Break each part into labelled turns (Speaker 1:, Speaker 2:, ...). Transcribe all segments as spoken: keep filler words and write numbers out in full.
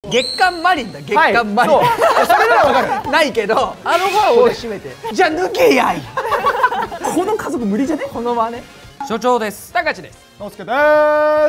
Speaker 1: 月刊マリンだ、月刊マリン。それならわかる。ないけど、あのファンを締めて。じゃあ抜けやい。この家族無理じゃね？このまね。
Speaker 2: 所長です。
Speaker 1: たかしです。
Speaker 3: のすけです。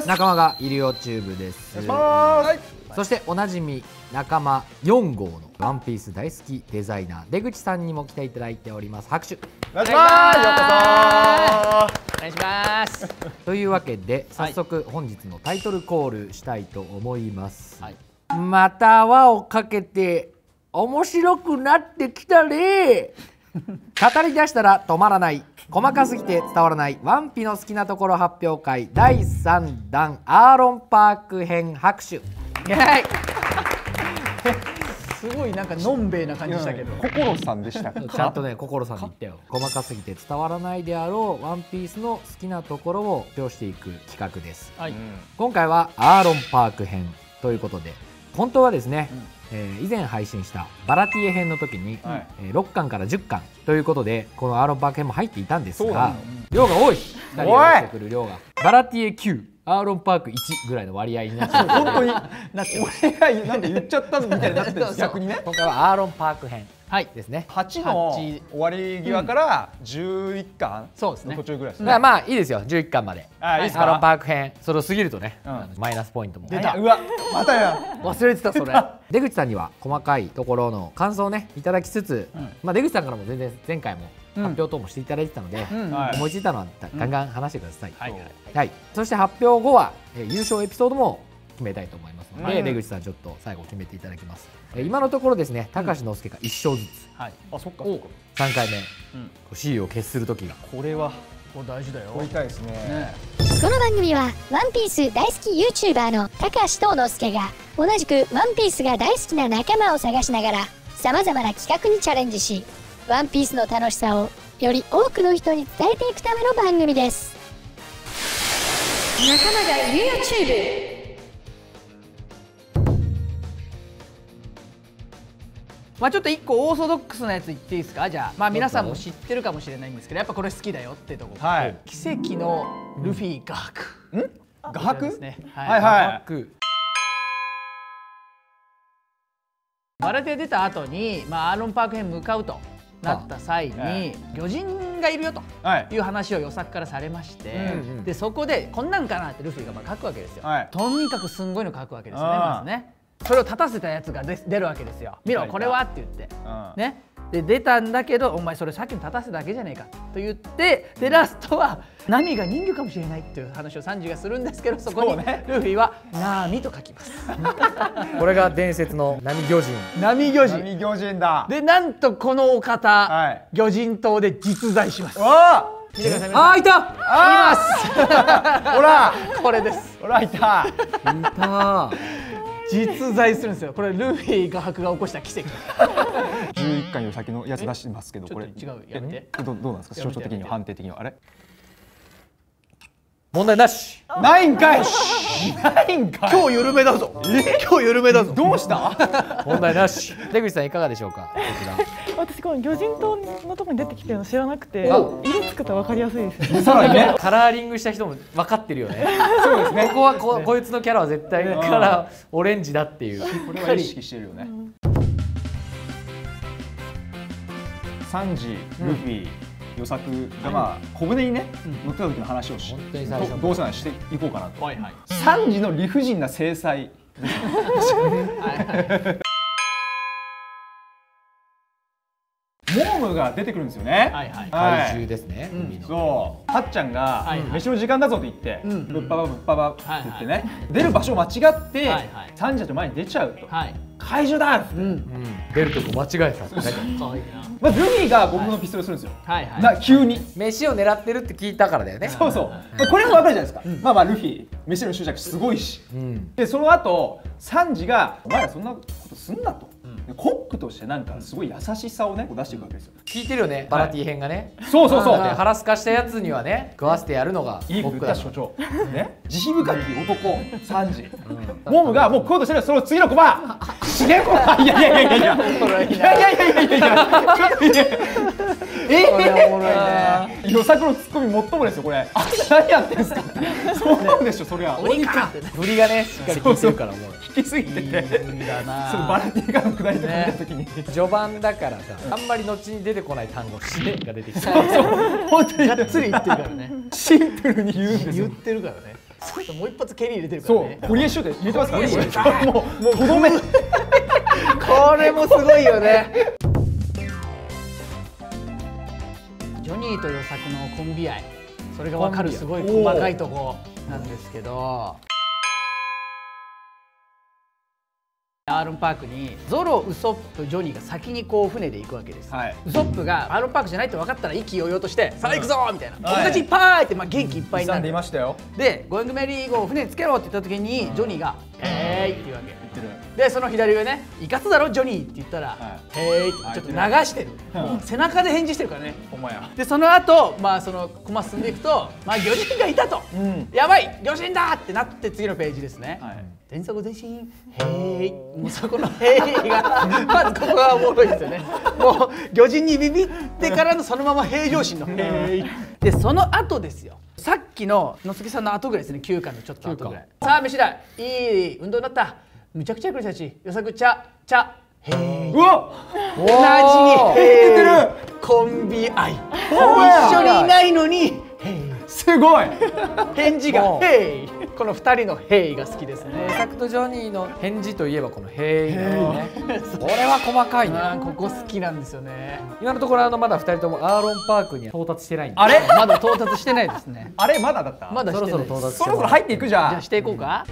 Speaker 2: 仲間がいるよチューブです。
Speaker 3: はい。
Speaker 2: そしておなじみ仲間よん号のワンピース大好きデザイナー出口さんにも来ていただいております。拍手。
Speaker 3: お願いします。ようこそ。
Speaker 1: お願いします。
Speaker 2: というわけで早速本日のタイトルコールしたいと思います。
Speaker 1: はい、
Speaker 2: また輪をかけて面白くなってきたね。語り出したら止まらない、細かすぎて伝わらないワンピの好きなところ発表会だいさんだんアーロンパーク編。拍手。
Speaker 1: すごいなんかのんべえな感じしたけど、
Speaker 3: 心さんでしたか？
Speaker 2: ちゃんとね、心さんに言ったよ。細かすぎて伝わらないであろうワンピースの好きなところを表していく企画です。
Speaker 1: はい、
Speaker 2: 今回はアーロンパーク編ということで、本当はですね、うん、えー、以前配信したバラティエ編の時に、はい、えー、ろっかんからじゅっかんということでこのアーロンパーク編も入っていたんですが、量が多い、ふたりが出てくる量がバラティエきゅう、アーロンパークいちぐらいの割合になっちゃう。
Speaker 3: 本当になって俺がなんか言っちゃったみたいになってる。逆にね。
Speaker 2: 今回はアーロンパーク編ですね。
Speaker 3: はちの終わり際からじゅういっかんの途中ぐらいですね。
Speaker 2: だからまあいいですよ、じゅういっかんまで。
Speaker 3: あ、いいですか。
Speaker 2: アーロンパーク編それを過ぎるとね、マイナスポイントも
Speaker 3: 出た。うわ、またや。
Speaker 1: 忘れてたそれ。
Speaker 2: 出口さんには細かいところの感想をねいただきつつ、まあ出口さんからも全然前回も発表等もしていただいてたので、思いついたのはガンガン話してください。はい。そして発表後は優勝エピソードも決めたいと思いますので、出口さんちょっと最後決めていただきます。今のところですね、高橋之介がいっ勝ずつ。
Speaker 3: はい。あ、そっかそっか。
Speaker 2: さんかいめシーを決する時が。
Speaker 3: これは
Speaker 1: これ大事だよ。
Speaker 3: こう痛いですね。
Speaker 4: この番組はワンピース大好き ユーチューバーの高橋と之介が同じくワンピースが大好きな仲間を探しながらさまざまな企画にチャレンジし、ワンピースの楽しさをより多くの人に伝えていくための番組です。仲間がいるよチューブ。
Speaker 1: まあちょっと一個オーソドックスなやつ言っていいですか。じゃあまあ皆さんも知ってるかもしれないんですけど、やっぱこれ好きだよってとこ。
Speaker 3: はい。
Speaker 1: 奇跡のルフィ画伯。
Speaker 3: ん？画伯です
Speaker 1: ね。
Speaker 3: はいはい。
Speaker 1: バラティエ出た後にまあアーロンパーク編向かうとなった際に魚人がいるよという話を与作からされまして、でそこでこんなんかなってルフィがまあ書くわけですよ。とにかくすんごいの書くわけですよね。まずね。それを立たせたやつが出るわけですよ。見ろこれはって言ってね。で出たんだけど、お前それさっきの立たせただけじゃねえかと言って、でラストはナミが人魚かもしれないっていう話をサンジがするんですけど、そこにルフィはナミと書きます。
Speaker 2: これが伝説のナミ魚人。
Speaker 1: ナミ魚人。
Speaker 3: ナミ魚人だ。
Speaker 1: でなんとこのお方、はい、魚人島で実在します。
Speaker 3: わ
Speaker 1: 見てください。
Speaker 2: あ、いた。
Speaker 1: います。
Speaker 3: ほら、
Speaker 1: これです。
Speaker 3: ほらいた。
Speaker 2: いた。
Speaker 1: 実在するんですよ。これルフィ画伯が起こした奇跡。
Speaker 3: じゅういっかんより先のやつ出してますけど、これ
Speaker 1: 違う、やめて。
Speaker 3: どどうなんですか、象徴的には判定的には。あれ
Speaker 2: 問題なし。
Speaker 3: ないんかい。ないんかい。
Speaker 1: 今日緩めだぞ。今日緩めだぞ。
Speaker 3: どうした？
Speaker 2: 問題なし。出口さんいかがでしょうか。こちら。
Speaker 5: 私この魚人島のところに出てきてるの知らなくて、色つくと分かりやすいですね。
Speaker 3: さらにね、
Speaker 2: カラーリングした人も分かってるよね。
Speaker 3: そうですね。
Speaker 2: ここはここいつのキャラは絶対カラーオレンジだっていう。
Speaker 3: これは意識してるよね。サンジ、ルフィ、与作がまあ小舟にね乗ってた時の話をし、どうせならしていこうかなと。サンジの理不尽な制裁。モームが出てくるんですよね。
Speaker 2: 怪獣ですね。
Speaker 3: そう、はっちゃんが飯の時間だぞと言ってぶっぱばぶっぱばって言ってね、出る場所を間違ってサンジたちの前に出ちゃうと。怪獣だって
Speaker 2: 出るとこ間違えた。
Speaker 3: まずルフィが僕のピストルするんですよ。な急に
Speaker 2: 飯を狙ってるって聞いたからだよね。
Speaker 3: そうそう。これも分かるじゃないですか。まあまあルフィ飯の執着すごいし、でその後サンジがお前らそんなことすんなと。コックとしてなんかすごい優しさをね出していくわけですよ。
Speaker 2: 聞いてるよね、バラティ編がね。
Speaker 3: そうそうそう。
Speaker 2: 腹すかしたやつにはね食わせてやるのが
Speaker 3: いいことだ所長ね。慈悲深き男サンジ。モームがもう食おうとしてるその次のコマ。しげこ。いやいやいやいやいやいやいやいやいやいや。 え
Speaker 1: これおもろいね。
Speaker 3: 与作のツッコミ最もですよこれ。あんた何やってんすか。そうでしょそりゃ。
Speaker 1: 鬼かってね。
Speaker 2: 振りがねしっかり効いてるからもう
Speaker 3: 引きすぎてて。
Speaker 1: 無理だな。
Speaker 3: そのバラティガの下りとか見た時に
Speaker 2: 序盤だからさあんまり後に出てこない単語「しね」が出てきた。
Speaker 1: 本当にがっつり言ってるからね。
Speaker 3: シンプルに言うんですよ。
Speaker 1: 言ってるからね。もう一発蹴り入れてるからね。
Speaker 3: そう堀江シュート入れてますからね。もうもうとどめ。
Speaker 1: これもすごいよね。ジョニーと与作のコンビ愛、それが分かるすごい細かいとこなんですけど、アーロンパークにゾロ、ウソップ、ジョニーが先にこう船で行くわけです、はい、ウソップがアーロンパークじゃないって分かったら意気揚々として「さあ行くぞ!」みたいな「友達いっぱい!」ってまあ元気いっぱいになって、で「ゴーイングメリー号船につけろ」って言った時にジョニーが「へーい」って言うわけ。でその左上ね「いかつだろジョニー」って言ったら「へーい」ってちょっと流してる、背中で返事してるからね。でその後まあそのコマ進んでいくとまあ魚人がいたと「やばい魚人だ!」ってなって次のページですね。前作前進へーい、もうそこの「へーい」がまずここがおもろいですよね。もう魚人にビビってからのそのまま平常心の「へーい」でその後ですよ。さっきの野杉さんの後ぐらいですね。きゅうかんのちょっと後ぐらい。さあ飯だ、いい運動になった、むちゃくちゃやくる人たち、与作茶茶へーい、
Speaker 3: うわ
Speaker 1: 同じにへーい、コンビ愛、一緒にいないのにへーい、
Speaker 3: すごい
Speaker 1: 返事がへーい、このふたりのへーいが好きですね。
Speaker 2: 与作とジョニーの返事といえばこの「へーい」だよね。これは細かいね。
Speaker 1: ここ好きなんですよね。
Speaker 2: 今のところあのまだふたりともアーロンパークに到達してないんで。
Speaker 3: あれ
Speaker 1: まだ到達してないですね。
Speaker 3: あれまだだった。
Speaker 1: まだしてない。
Speaker 2: そろそろ到達して
Speaker 3: そろそろ入っていくじゃん。
Speaker 1: じゃあしていこうか。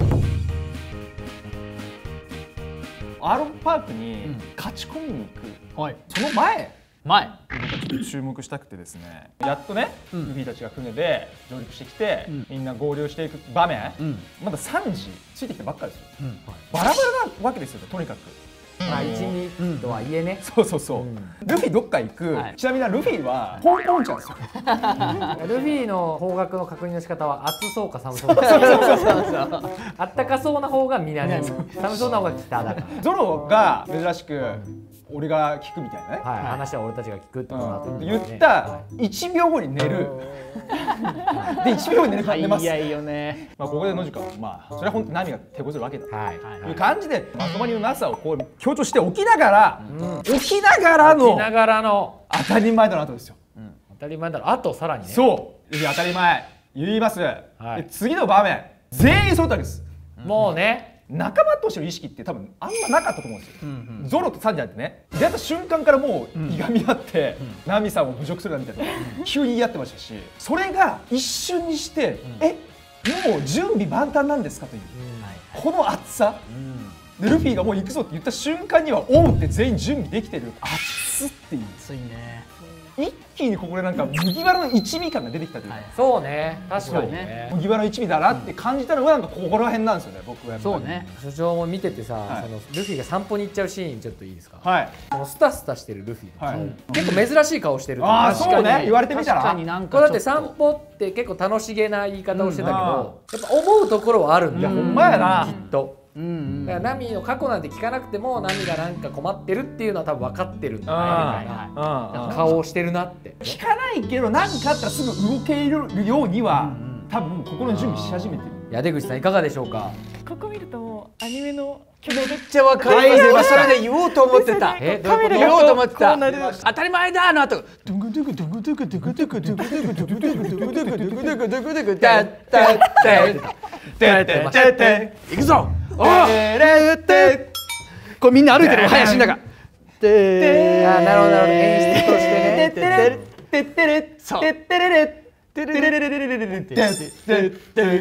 Speaker 3: アーロンパークに勝ち込みに行く、はい、その前
Speaker 1: 前
Speaker 3: 僕はちょっと注目したくてですね、やっとね、うん、ルフィたちが船で上陸してきて、うん、みんな合流していく場面、うん、まださんじついてきたばっかりですよ、うん、バラバラなわけですよね。とにかく
Speaker 2: まあいちにとはいえね。
Speaker 3: そうそうそう、うん、ルフィどっか行く、はい、ちなみにルフィはポンポンちゃんですよ。
Speaker 2: ルフィの方角の確認の仕方は暑そうか寒そうか。あったかそうな方が南、寒そうな方が北だから。
Speaker 3: ゾロが珍しく俺が聞くみたいなね、
Speaker 2: はい、話は俺たちが聞くってことだと思う、
Speaker 3: 言ったいちびょうごに寝る。でいちびょうごに寝るから寝ます。
Speaker 1: いやいいよね。
Speaker 3: まあここで野宿はまあそれは本当に波が手こずるわけだという感じでまとまりのなさをこう強調しておきながら、起きながらの
Speaker 2: 起きながらの
Speaker 3: 当たり前だの後ですよ。
Speaker 2: 当たり前だろ。あとさらにね。
Speaker 3: そう当たり前言います。次の場面全員揃ったわけです。
Speaker 2: もうね。
Speaker 3: 仲間としての意識って多分あんまなかったと思うんですよ、うんうん、ゾロとサンジャーってね出会った瞬間からもういがみ合って、うん、ナミさんを侮辱するなみたいな、うん、急に言い合ってましたし、それが一瞬にして、うん、えもう準備万端なんですかという、うん、この熱さ、うん、でルフィがもう行くぞって言った瞬間にはおうって全員準備できてる、熱っっていう、
Speaker 1: 熱いね。
Speaker 3: 一気にここでなんか麦わらの一味感が出てきたというか、はい、
Speaker 2: そうね、確かにね、
Speaker 3: 麦わらの一味だなって感じたのがなんかここら辺なんですよね、僕はやっぱり。
Speaker 1: そうね。
Speaker 2: 所長も見ててさ、はい、そのルフィが散歩に行っちゃうシーンちょっといいですか。
Speaker 3: はい。
Speaker 2: このスタスタしてるルフィ、はい、結構珍しい顔してる。
Speaker 3: ああ、そうね。言われてみたら。
Speaker 1: 確かになんか
Speaker 2: これだって散歩って結構楽しげな言い方をしてたけど、うん、やっぱ思うところはあるんだよ。
Speaker 3: ほんまやな。
Speaker 2: きっと。だからナミの過去なんて聞かなくてもナミがなんか困ってるっていうのは多分分かってるんだねみたいな顔をしてるなって。
Speaker 3: 聞かないけど何かあったらすぐ動けるようには多分心の準備し始めてる。
Speaker 2: いや出口さんいかがでしょうか。
Speaker 5: ここ見るともうアニメの
Speaker 1: めっちゃ分かります。それで言おうと思ってた。
Speaker 2: え
Speaker 1: どういうこと？言おうと思ってた。当たり前だなと。ドゥグドゥグドゥグドゥグドゥグドゥグドゥグドゥグドゥグドゥグドゥグドゥグドゥグドゥグドゥグドゥグドゥグダッダッダッダッダッダッダッ行くぞ。おーこれみんな歩いてるの林の中。あ、
Speaker 2: なるほどなるほど、演出としてね。
Speaker 1: てってれてってれそう。てってれれてれれれれれれれれてって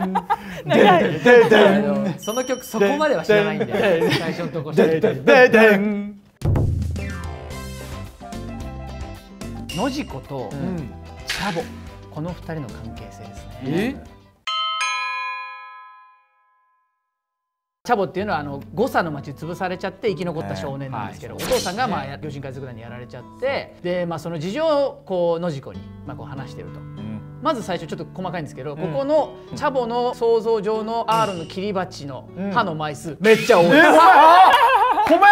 Speaker 1: ん。
Speaker 2: その曲そこまでは知らないんだよ。最初のところ。
Speaker 1: ノジコとチャボ、この二人の関係性ですね。チャボっていうのはあの誤差の町潰されちゃって生き残った少年なんですけど、お父さんがまあ魚人海賊団にやられちゃって、でまあその事情をこうノジコにまあこう話してると。まず最初ちょっと細かいんですけど、ここのチャボの想像上のアーロンの切り鉢の刃の枚数めっちゃ多い。
Speaker 3: ごめん。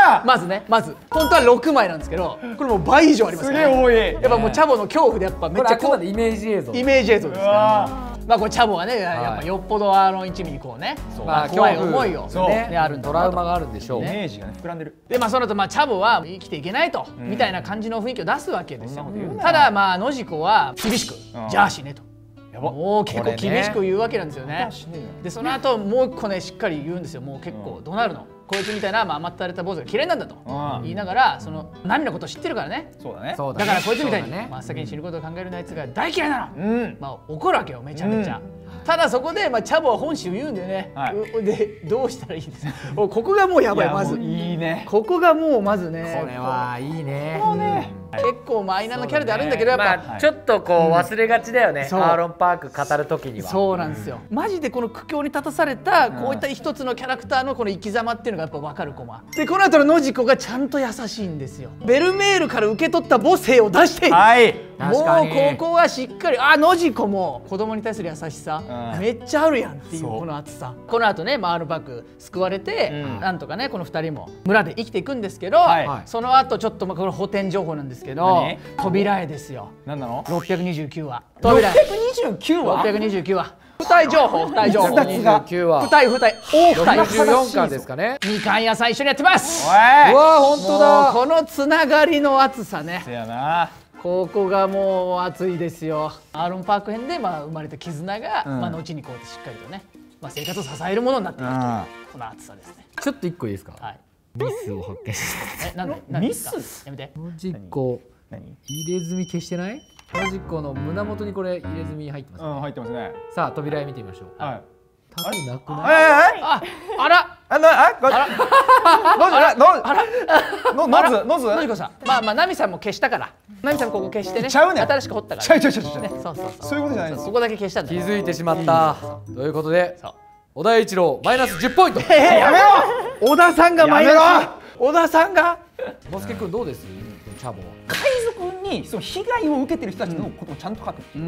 Speaker 3: な。
Speaker 1: まずねまず本当はろくまいなんですけどこれもう倍以上あります
Speaker 3: す
Speaker 1: から
Speaker 3: げえ多い。
Speaker 1: やっぱもうチャボの恐怖でやっぱめっちゃ
Speaker 2: これあくまでイメージ映像
Speaker 1: イメージ映像ですからまあこれチャボはねやっぱよっぽどあの一味にこうね怖い思いをねあるんだ
Speaker 2: トラウマがあるんでしょう。
Speaker 3: イメージがね膨らんでる。
Speaker 1: でまあその後まあチャボは生きていけないとみたいな感じの雰囲気を出すわけですよ。ただまあノジコは厳しくじゃあ死ねと。もう結構厳しく言うわけなんですよね。でその後もう一個ねしっかり言うんですよ。もう結構どうなるのこいつみたいなまあ甘ったれた坊主が嫌いなんだと言いながらそのナミのこと知ってるからね。
Speaker 3: そうだね。
Speaker 1: だからこいつみたいに真っ先に死ぬことを考えるあいつが大嫌いなの。まあ怒るわけよめちゃめちゃ。ただそこでまあチャボは本心を言うんだよね。でどうしたらいいですか。ここがもうやばいまず。
Speaker 3: いいね。
Speaker 1: ここがもうまずね。
Speaker 2: これはいいね。
Speaker 1: 結構マイナーなキャラであるんだけどやっぱ
Speaker 2: ちょっとこう忘れがちだよね。アーロン・パーク語る時には。
Speaker 1: そうなんですよ。マジでこの苦境に立たされたこういった一つのキャラクターのこの生き様っていうのがやっぱ分かるコマでこの後のノジコがちゃんと優しいんですよ。ベルメールから受け取った母性を出している。もうここはしっかりあノジコも子供に対する優しさめっちゃあるやんっていうこの熱さ。この後ねアーロン・パーク救われてなんとかねこのふたりも村で生きていくんですけどその後ちょっとまあこれ補填情報なんですけど扉絵ですよ。
Speaker 3: 何なの？
Speaker 1: ろっぴゃくにじゅうきゅうわ。
Speaker 3: ろっぴゃくにじゅうきゅうわ？
Speaker 1: ろっぴゃくにじゅうきゅうわ。付帯情報、付帯情報。
Speaker 2: にじゅうきゅうわ。
Speaker 1: 付帯、付帯。大付帯。
Speaker 2: ろくじゅうよんかんですかね。
Speaker 1: みかん屋さん一緒にやってます。
Speaker 3: おい。
Speaker 2: うわ本当だ。
Speaker 1: このつながりの熱さね。
Speaker 3: せやな。
Speaker 1: ここがもう熱いですよ。アーロン・パーク編でまあ生まれた絆がまあ後にこうやってしっかりとね、まあ生活を支えるものになっていくというこの熱さですね。
Speaker 2: ちょっと一個いいですか。
Speaker 1: はい。
Speaker 2: ミスを発見した。
Speaker 1: え、なんで？
Speaker 3: ミス？
Speaker 1: やめて。
Speaker 2: ノジコ入れ墨消してない？ノジコの胸元にこれ入れ墨入ってます。
Speaker 3: うん入ってますね。
Speaker 2: さあ扉絵見てみましょう。
Speaker 3: はい。
Speaker 2: タトゥーなくない？
Speaker 1: あ、あら。
Speaker 3: あなああら。ののあら。ののずのず。
Speaker 1: ノジコさん。まあまあナミさんも消したから。ナミさんここ消してね。
Speaker 3: ちゃうねん。
Speaker 1: 新しく彫ったから。
Speaker 3: ちゃうちゃうちゃうちゃう。
Speaker 1: そうそうそう。
Speaker 3: そういうことじゃないです。
Speaker 1: ここだけ消したんだ。
Speaker 2: 気づいてしまった。ということで小田栄一郎マイナスじゅうポイント。
Speaker 3: やめろ。
Speaker 1: 小田さんがマイナス。小田さんが。
Speaker 2: ボスケ君どうです？チャボは。
Speaker 3: 海賊にその被害を受けてる人たちのことをちゃんと書く。うんうん。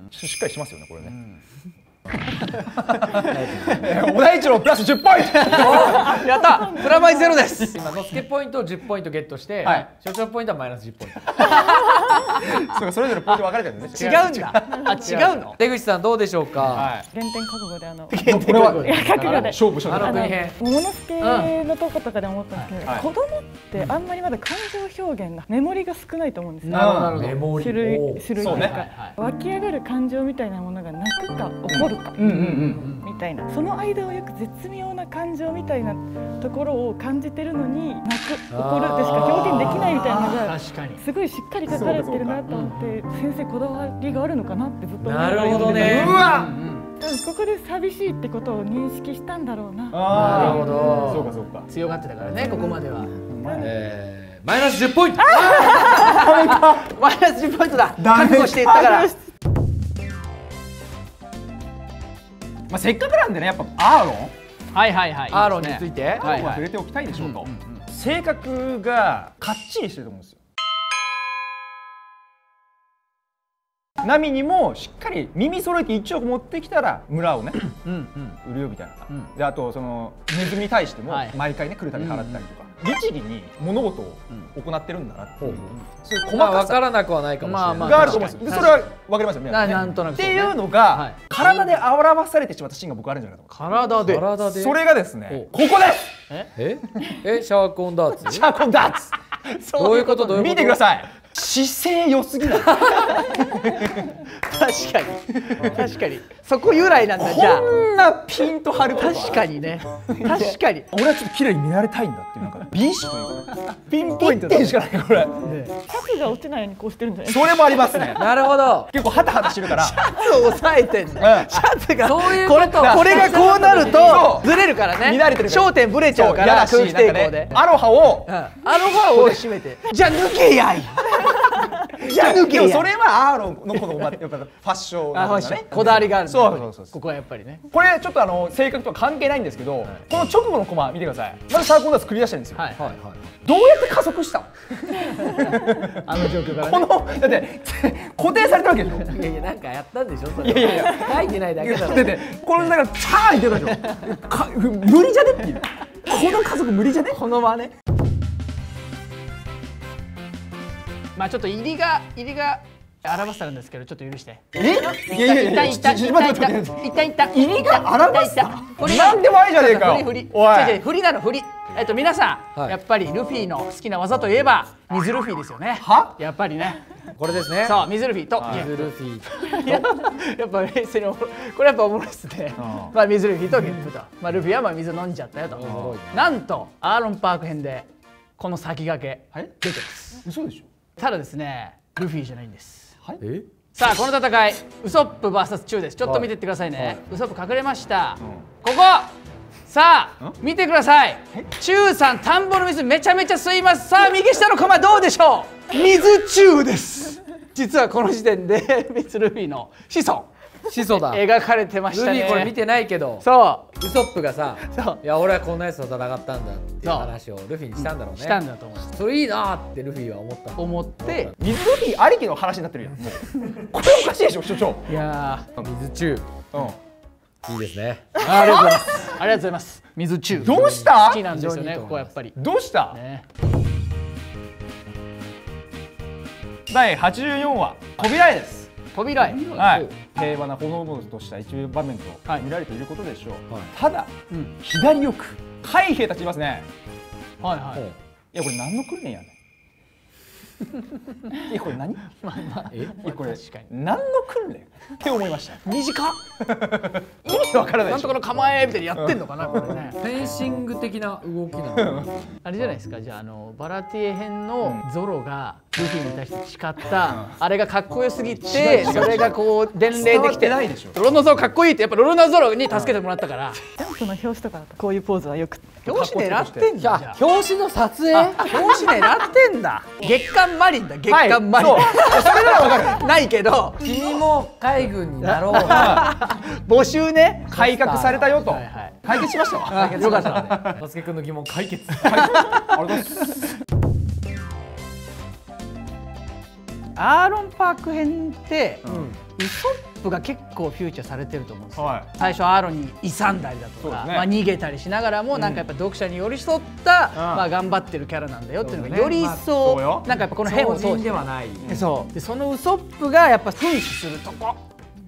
Speaker 3: しっかりしますよねこれね。小田一郎プラスじゅうポイント。
Speaker 1: やった。プラマイゼロです。
Speaker 2: 今のスケポイントをじゅうポイントゲットして、所長ポイントはマイナスじゅうポイント。
Speaker 3: そうかそれぞれポイント分かれてるんですね。
Speaker 1: 違うんだ。あ違うの。
Speaker 2: 出口さんどうでしょうか。
Speaker 5: 原点覚悟であの。
Speaker 3: これは
Speaker 5: 覚悟で
Speaker 3: 勝負勝負。
Speaker 5: あの桃之助のとことかで思ったんですけど、子供ってあんまりまだ感情表現がメモリが少ないと思うんですよ。
Speaker 2: メモリ。
Speaker 5: 種類種類とか湧き上がる感情みたいなものが泣くか怒るかみたいな、その間をよく絶妙な感情みたいなところを感じてるのに泣く怒るでしか表現できないみたいなのがすごいしっかり書かれてるなと思って、先生こだわりがあるのかなってずっと思って
Speaker 2: なるほどね。
Speaker 3: うわ
Speaker 5: ここで寂しいってことを認識したんだろうな。
Speaker 2: なるほど。
Speaker 3: そうかそうか。
Speaker 1: 強がってたからねここまでは。
Speaker 2: えー、マイナスじゅうポイント。
Speaker 1: マイナスじゅうポイントだ。覚悟していったから。
Speaker 3: まあせっかくなんでねやっぱアーロン。
Speaker 1: はいはいはい。
Speaker 2: アーロンについて。
Speaker 3: アーロンは触れておきたいでしょうと。性格がかっちりしてると思うんですよ。ナミにもしっかり耳揃えていちおく持ってきたら村をね売るよみたいな。であとそのネズミに対しても毎回ね来るたび払ったりとか律儀に物事を行ってるんだなっていうそういう細かさ
Speaker 2: 分からなくはないかもしれない
Speaker 3: があると思うんです。それは分かりますよね。
Speaker 1: なんとなく
Speaker 3: っていうのが体で表されてしまったシーンが僕あるんじゃないかと。
Speaker 1: 体で
Speaker 2: 体で
Speaker 3: それがですねここです。
Speaker 2: ええシャーコンダーツ
Speaker 3: シャーコンダーツ
Speaker 2: どういうことどういうこと
Speaker 3: 見てください。姿勢良すぎない。
Speaker 1: 確かに確かにそこ由来なんだ。じゃあ
Speaker 3: こんなピンと張ること
Speaker 1: 確かにね確かに
Speaker 3: 俺はちょっと綺麗に見られたいんだっていうなんか美意識というかピンポイントでしかないこれ。
Speaker 5: シャツが落ちないようにこうしてるんじゃない。
Speaker 3: それもありますね。
Speaker 2: なるほど。
Speaker 3: 結構ハタハタしてるから
Speaker 1: シャツを押さえてんの。シャツが
Speaker 2: そういう
Speaker 1: これとこれがこうなるとずれるからね。
Speaker 3: 乱れてる
Speaker 1: 焦点ブレちゃうから空気抵抗で
Speaker 3: アロハを
Speaker 1: アロハを締めてじゃあ抜けやい。じゃあ抜けや。
Speaker 3: でもそれはアーロンのこのやっぱファッションなんだね。
Speaker 1: こだわりがある。
Speaker 3: そうそうそう。
Speaker 1: ここはやっぱりね。
Speaker 3: これちょっとあの性格とは関係ないんですけど、この直後のコマ見てください。まずシャーコンダーツ繰り出してるんですよ。
Speaker 1: はいはいはい。
Speaker 3: どうやって加速したの？
Speaker 1: あの状況から。
Speaker 3: このだって固定されたわけでしょ。
Speaker 2: いやいやなんかやったんでしょそれ。
Speaker 3: いやいやいや
Speaker 2: 書いてないだけだろ。
Speaker 3: だってこの中チャーンって言ってたでしょ。無理じゃねっていう。この加速無理じゃね？
Speaker 1: このまね。 まあちょっと入りが入りがアラバスタなんですけどちょっと許して。
Speaker 3: え？いやいやいやいや、
Speaker 1: いったいったいったいったいった
Speaker 3: 入りがアラバスタ？
Speaker 1: 振り
Speaker 3: なんでもないじゃねえか。
Speaker 1: 振り振り。
Speaker 3: おい。
Speaker 1: 違う違う振りなの振り。えっと皆さんやっぱりルフィの好きな技といえば水ルフィですよね。
Speaker 3: は？
Speaker 1: やっぱりね。
Speaker 2: これですね。
Speaker 1: そう水ルフィと
Speaker 2: 水ルフィ。
Speaker 1: やっぱ冷静にこれやっぱおもろいですね。まあ水ルフィとゲップと。まあルフィはまあ水飲んじゃったよと。なんとアーロンパーク編でこの先駆け出てます。
Speaker 3: 嘘でしょ。た
Speaker 1: だですねルフィじゃないんです。
Speaker 3: はい。
Speaker 2: え？
Speaker 1: さあこの戦いウソップ ブイエス チュウです。ちょっと見てってくださいね。ウソップ隠れました。ここさあ見てください。チュウさん田んぼの水めちゃめちゃ吸います。さあ右下のコマどうでしょう。水チュウです。実はこの時点で水ルフィの子孫
Speaker 2: 始祖だ。
Speaker 1: 描かれてましたね。
Speaker 2: ルフィこれ見てないけど、
Speaker 1: そう
Speaker 2: ウソップがさ、
Speaker 1: そう
Speaker 2: いや俺はこんなやつと戦ったんだっていう話をルフィにしたんだろうね。
Speaker 1: したんだと思います。
Speaker 2: それいいなーってルフィは思った。
Speaker 1: 思って
Speaker 3: 水ルフィありきの話になってるやん。もうこれおかしいでしょ所長。
Speaker 1: いや
Speaker 2: 水中。
Speaker 3: うん。
Speaker 2: いいですね。
Speaker 1: ありがとうございます。ありがとうございます。水チュウ。
Speaker 3: どうした？
Speaker 1: 好きなんですよね。ここやっぱり。
Speaker 3: どうした？
Speaker 1: ね。
Speaker 3: だいはちじゅうよんわ扉絵です。
Speaker 1: 扉絵。
Speaker 3: はい。平和なほのぼのとした一場面と見られていることでしょう。ただ左奥海兵たちいますね。
Speaker 1: はいはい。
Speaker 3: いやこれ何の訓練やねん。えこれ何？
Speaker 1: まあまあ
Speaker 3: えこれ何の訓練って思いました。
Speaker 1: 短っ。
Speaker 3: 意味わからない。
Speaker 1: なんとかの構えみたいにやってんのかなこれね。
Speaker 2: フェンシング的な動きなの。
Speaker 1: あれじゃないですか。じゃああのバラティエ編のゾロがルフィに対して誓ったあれがかっこよすぎてそれがこう伝令できてロロノゾロかっこいいってやっぱロロノゾロに助けてもらったから。
Speaker 5: ジャンプの表紙とかだとこういうポーズはよく。
Speaker 1: 表紙狙ってんじゃん。
Speaker 2: 表紙の撮影？
Speaker 1: 表紙狙ってんだ。月刊マリンだ月刊マリン。それならわかる。ないけど
Speaker 2: 君も海軍になろう。
Speaker 1: 募集ね
Speaker 3: 改革されたよと解決しましたわ。
Speaker 1: よかった。
Speaker 2: バスケ君の疑問解決。
Speaker 1: アーロンパーク編ってウソップが結構フューチャーされてると思うんですよ。最初アーロンに勇んだりだとかまあ逃げたりしながらもなんかやっぱ読者に寄り添ったまあ頑張ってるキャラなんだよっていうのがより一層なんかやっぱこの辺を通してそうでそのウソップがやっぱ噴死するとこ。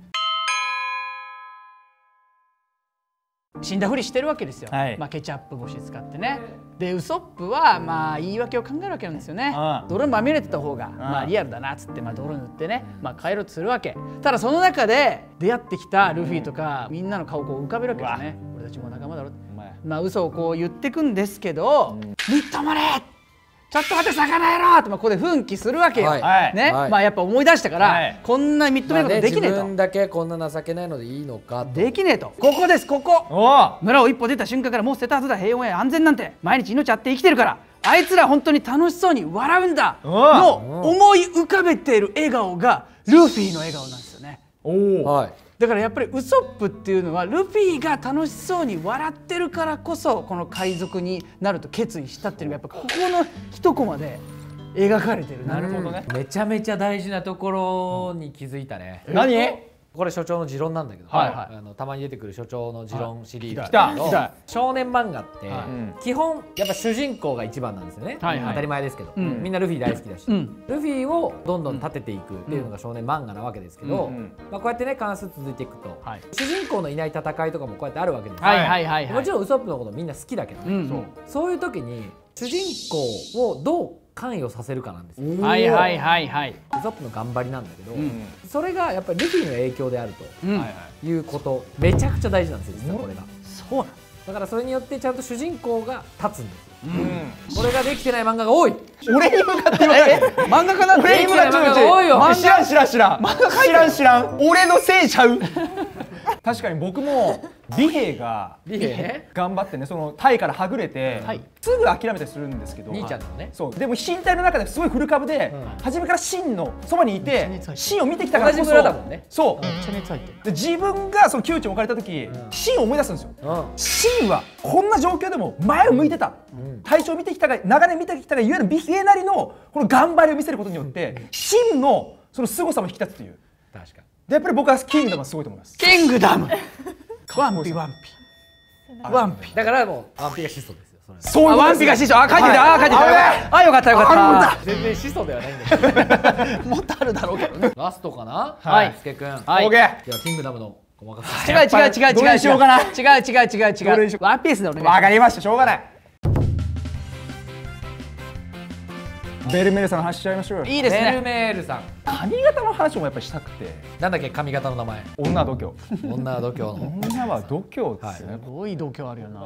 Speaker 1: 死んだふりしてるわけですよ、はい、まあケチャップ星使ってね。でウソップはまあ言い訳を考えるわけなんですよね。泥にまみれてた方がまあリアルだなっつってまあ泥塗ってねまあ帰ろうとするわけ。ただその中で出会ってきたルフィとかみんなの顔をこう浮かべるわけですね。俺たちも仲間だろまあ嘘をこう言ってくんですけど「みっともれ!」ちょっと待って魚野郎ってここで奮起するわけよ。ね、まあやっぱ思い出したからこんなみっとめることできねえと。
Speaker 2: 自分だけこんな情けないのでいいのか
Speaker 1: できねえと。ここですここ。村を一歩出た瞬間からもう捨てたはずだ平穏や安全なんて毎日命あって生きてるからあいつら本当に楽しそうに笑うんだの思い浮かべている笑顔がルフィの笑顔なんですよね。
Speaker 2: はい。
Speaker 1: だからやっぱりウソップっていうのはルフィが楽しそうに笑ってるからこそこの海賊になると決意したっていうのがやっぱここの一コマで描かれてる。
Speaker 3: なるほどね。
Speaker 2: めちゃめちゃ大事なところに気づいたね。
Speaker 3: 何？
Speaker 2: これ所長の持論なんだけど、あのたまに出てくる所長の持論シリーズだけど、少年漫画って基本やっぱ主人公が一番なんですよね。当たり前ですけど、みんなルフィ大好きだし、ルフィをどんどん立てていくっていうのが少年漫画なわけですけど、まあこうやってね関数続いていくと、主人公のいない戦いとかもこうやってあるわけですよ。もちろんウソップのことみんな好きだけど、そういう時に主人公をどう関与させるかなんですよ。
Speaker 1: はいはいはいはい。
Speaker 2: ウソップの頑張りなんだけど、それがやっぱりルフィの影響であるということ、めちゃくちゃ大事なんですよ実はこれが。
Speaker 1: そうなん
Speaker 2: だからそれによってちゃんと主人公が立つんですよ。これができてない漫画が多い。
Speaker 3: 俺に向かって言われて
Speaker 1: 漫画家なんて
Speaker 3: 俺に向かって多いよ。知らん知らん知らん知らん知らん俺のせいちゃう。確かに僕も李兵が頑張ってねそのタイからはぐれてすぐ諦めたりするんですけど、
Speaker 2: 兄ちゃんのね。
Speaker 3: そうでも身体の中ですごいフル株で初めから真のそばにいて真を見てきたからこそそうで自分がその窮地に置かれた時真を思い出すんですよ。真はこんな状況でも前を向いてた対象を見てきたが長年見てきたがゆえの美兵なりのこの頑張りを見せることによって真のその凄さも引き立つという。
Speaker 2: 確かに。
Speaker 3: でやっぱり僕はキングダムはすごいと思います。
Speaker 1: キングダムワンピワンピワンピ
Speaker 2: だからもうワンピが質素ですよ。 それ。
Speaker 3: そういうことです。
Speaker 1: ワンピが師匠。あ、書いてた。あ、書いてた。あ、よかったよかった。
Speaker 2: 全然始祖ではないんだけど。
Speaker 1: もっとあるだろうけどね。
Speaker 2: ラストかな。
Speaker 1: はい。
Speaker 2: すけくん。
Speaker 1: はい。
Speaker 3: オーケー。
Speaker 2: ではキングダムの細かさ。
Speaker 1: 違う違う違う違う違う。
Speaker 3: どれにしようかな。
Speaker 1: 違う違う違う違う。ワンピースでお願いします。
Speaker 3: わかりました。しょうがない。ベルメールさんの話しちゃいましょうよ。
Speaker 1: いいですね。
Speaker 2: ベルメールさん。
Speaker 3: 髪型の話もやっぱりしたくて。
Speaker 2: なんだっけ髪型の名前。
Speaker 3: 女は度胸。
Speaker 2: 女は度胸の。
Speaker 3: 女は度胸ですね。
Speaker 1: すごい度胸あるよな。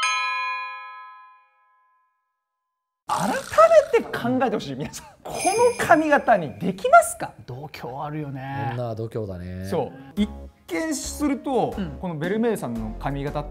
Speaker 3: 改めて考えてほしい皆さん。この髪型にできますか？
Speaker 1: 度胸あるよね。
Speaker 2: 女は度胸だね。
Speaker 3: そう。一見すると、うん、このベルメールさんの髪型って、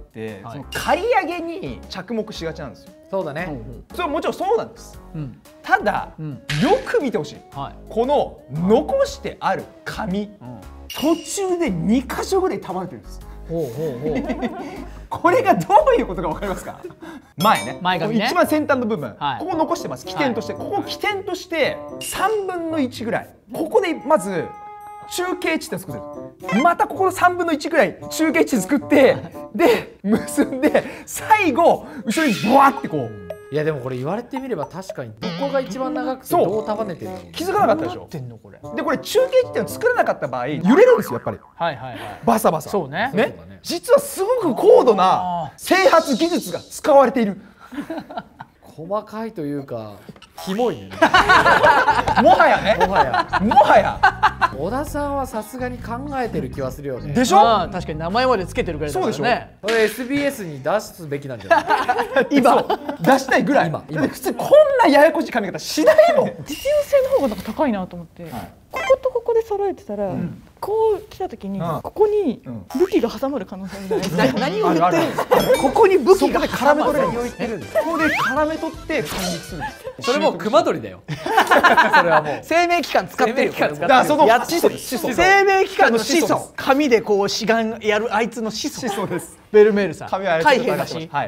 Speaker 3: はい、その刈り上げに着目しがちなんですよ。
Speaker 2: そうだね。
Speaker 3: うん、それはもちろんそうなんです。うん、ただ、うん、よく見てほしい。はい、この残してある髪、うん、途中でにかしょぐらい束ねてるんです。ほうほうほう。これがどういうことかわかりますか？前ね。前髪ね。一番先端の部分、はい、ここ残してます。起点として、はい、ここ起点としてさんぶんのいちぐらい。ここでまず中継地点作ってる。またここのさんぶんのいちぐらい中継地点作ってで結んで最後後ろにボワってこう。
Speaker 2: いやでもこれ言われてみれば確かにどこが一番長くてどう束ねてるの
Speaker 3: 気づかなかったでしょ。でこれ中継地点を作らなかった場合揺れるんですよやっぱり。はいはいはい。バサバサ。そうね。ね。実はすごく高度な整髪技術が使われている。
Speaker 2: 細かいというかキモいね。
Speaker 3: もはやね。もはや。もはや。
Speaker 2: 小田さんはさすがに考えてる気はするよね。
Speaker 3: でしょ？
Speaker 1: 確かに名前までつけてるぐらいだからね。そうでしょ。
Speaker 2: これ エスビーエス に出すべきなんじゃない？
Speaker 3: 今出したいぐらい。今今普通こんなややこしい髪型しないもん。
Speaker 5: 実用性の方がなんか高いなと思って。こことここで揃えてたら、こう来た時にここに武器が挟まる可能性がない。
Speaker 1: 何を言ってるんですか？ここに武器が絡め取れる。
Speaker 3: ここで絡め取って感激するんです。
Speaker 2: それもう熊取だよ。それはもう
Speaker 1: 生命期間使ってるよ。
Speaker 3: だからその子孫
Speaker 1: 子孫。生命期間の子孫。紙でこう志願やるあいつの子孫。
Speaker 3: 子孫です。
Speaker 1: ベルメールさん。
Speaker 3: 海兵だし。はい。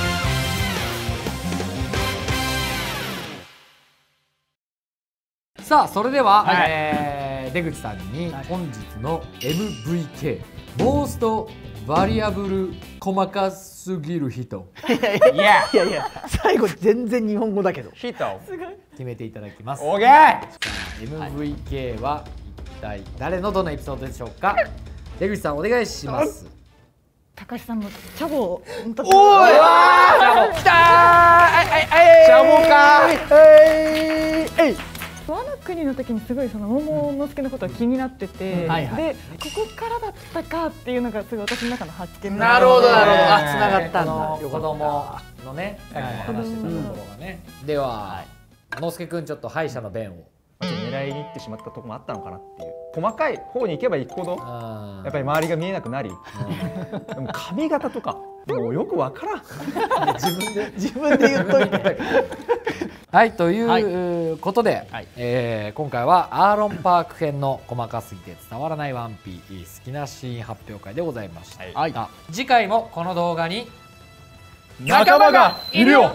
Speaker 2: さあそれでは、はい、えー、出口さんに本日の エムブイケー モーストバリアブル細かすぎる人。
Speaker 1: いやいやいやいや最後全然日本語だけど
Speaker 3: 人
Speaker 2: 決めていただきます。
Speaker 3: オーケー。
Speaker 2: エムブイケー は一体誰のどのエピソードでしょうか。出口さんお願いします。
Speaker 5: 高橋さんのチャボを。お
Speaker 1: ーい。きたー。はいはいはい。
Speaker 3: チャボか。
Speaker 5: えいえい。ワノ国の時にすごいその桃之助のことが気になってて、はいはい、でここからだったかっていうのがすごい私の中の発見。
Speaker 1: なるほどなるほど。あ、つながったんだ。
Speaker 2: 子供のね、さっきも話してたところがね。では之助くんちょっと敗者の弁を。
Speaker 3: 狙いに行ってしまったところもあったのかなっていう。細かい方に行けば行くほどやっぱり周りが見えなくなり、でも髪型とかもうよくわからん。
Speaker 1: 自分で自分で言っといて。
Speaker 2: はいということで、はい、えー、今回はアーロンパーク編の細かすぎて伝わらないワンピース好きなシーン発表会でございました。はい、次回もこの動画に
Speaker 3: 仲間がいるよ。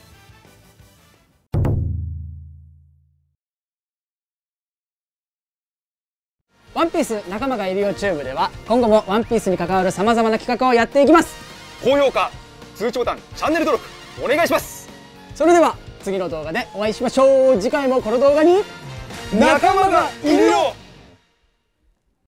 Speaker 1: ワンピース仲間がいるよチューブでは今後もワンピースに関わるさまざまな企画をやっていきます。
Speaker 3: 高評価、通知ボタン、チャンネル登録お願いします。
Speaker 1: それでは次の動画でお会いしましょう。次回もこの動画に
Speaker 3: 仲間がいるよ。